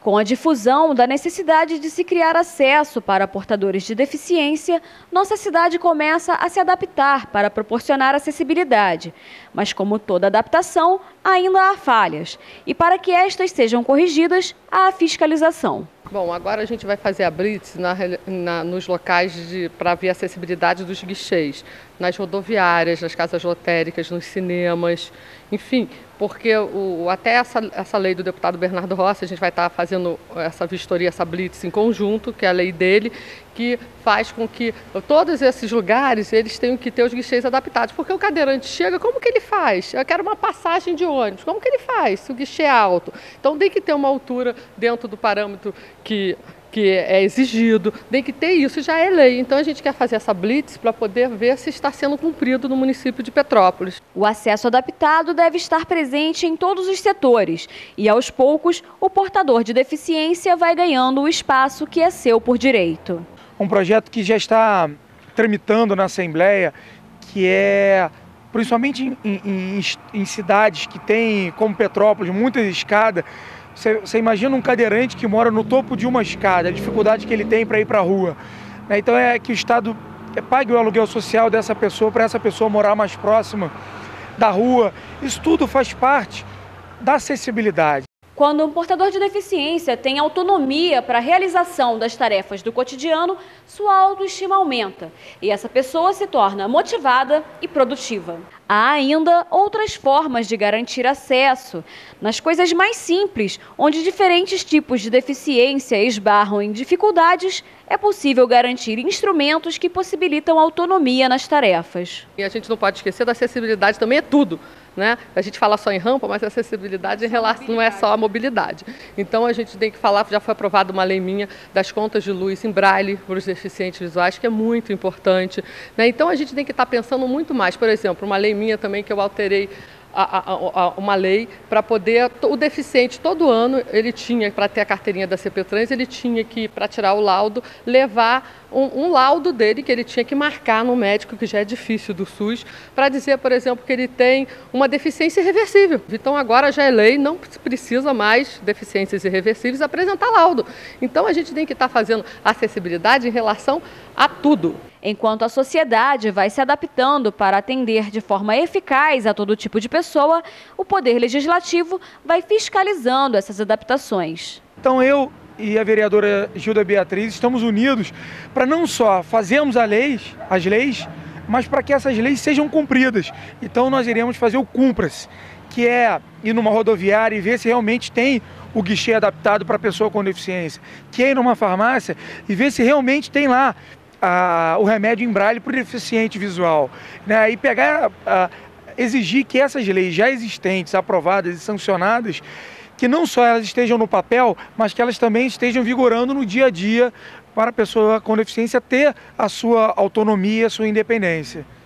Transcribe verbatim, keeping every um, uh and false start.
Com a difusão da necessidade de se criar acesso para portadores de deficiência, nossa cidade começa a se adaptar para proporcionar acessibilidade. Mas, como toda adaptação, ainda há falhas. E para que estas sejam corrigidas, há a fiscalização. Bom, agora a gente vai fazer a blitz na, na, nos locais para ver a acessibilidade dos guichês, nas rodoviárias, nas casas lotéricas, nos cinemas, enfim, porque o, até essa, essa lei do deputado Bernardo Rossi, a gente vai estar fazendo essa vistoria, essa blitz em conjunto, que é a lei dele, que faz com que todos esses lugares eles tenham que ter os guichês adaptados, porque o cadeirante chega, como que ele faz? Eu quero uma passagem de ônibus, como que ele faz se o guichê é alto? Então tem que ter uma altura dentro do parâmetro que, que é exigido, tem que ter isso, já é lei. Então a gente quer fazer essa blitz para poder ver se está sendo cumprido no município de Petrópolis. O acesso adaptado deve estar presente em todos os setores e, aos poucos, o portador de deficiência vai ganhando o espaço que é seu por direito. Um projeto que já está tramitando na Assembleia, que é, principalmente em, em, em cidades que tem, como Petrópolis, muitas escadas. Você, você imagina um cadeirante que mora no topo de uma escada, a dificuldade que ele tem para ir para a rua. Então é que o Estado pague o aluguel social dessa pessoa, para essa pessoa morar mais próxima da rua. Isso tudo faz parte da acessibilidade. Quando um portador de deficiência tem autonomia para a realização das tarefas do cotidiano, sua autoestima aumenta e essa pessoa se torna motivada e produtiva. Há ainda outras formas de garantir acesso, nas coisas mais simples, onde diferentes tipos de deficiência esbarram em dificuldades, é possível garantir instrumentos que possibilitam autonomia nas tarefas. E a gente não pode esquecer da acessibilidade, também é tudo. Né? A gente fala só em rampa, mas a acessibilidade em relação, não é só a mobilidade. Então a gente tem que falar, já foi aprovada uma lei minha das contas de luz em braille para os deficientes visuais, que é muito importante. Né? Então a gente tem que estar pensando muito mais. Por exemplo, uma lei minha também que eu alterei, A, a, a, uma lei para poder, o deficiente todo ano ele tinha, para ter a carteirinha da C P Trans, ele tinha que, para tirar o laudo, levar um, um laudo dele que ele tinha que marcar no médico, que já é difícil do SUS, para dizer, por exemplo, que ele tem uma deficiência irreversível. Então agora já é lei, não precisa mais deficiências irreversíveis apresentar laudo. Então a gente tem que estar fazendo acessibilidade em relação a tudo. Enquanto a sociedade vai se adaptando para atender de forma eficaz a todo tipo de pessoa, o Poder Legislativo vai fiscalizando essas adaptações. Então eu e a vereadora Gilda Beatriz estamos unidos para não só fazermos a lei, as leis, mas para que essas leis sejam cumpridas. Então nós iremos fazer o Cumpra-se, que é ir numa rodoviária e ver se realmente tem o guichê adaptado para a pessoa com deficiência, que é ir numa farmácia e ver se realmente tem lá A, o remédio em braille para o deficiente visual, né? E pegar, a, exigir que essas leis já existentes, aprovadas e sancionadas, que não só elas estejam no papel, mas que elas também estejam vigorando no dia a dia para a pessoa com deficiência ter a sua autonomia, a sua independência.